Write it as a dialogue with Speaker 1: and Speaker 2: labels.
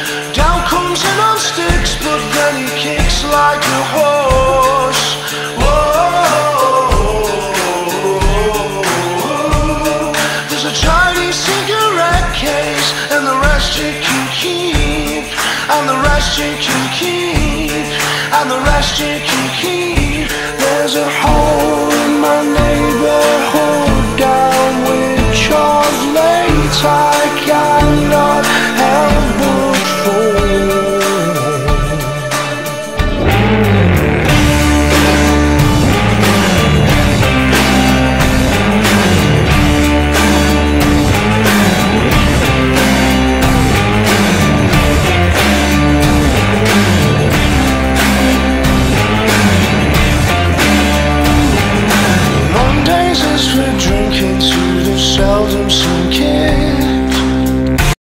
Speaker 1: Down comes in on sticks, but then he kicks like a horse. Whoa. There's a Chinese cigarette case, and the rest you can keep, and the rest you can keep, and the rest you can keep. There's a hole in my name.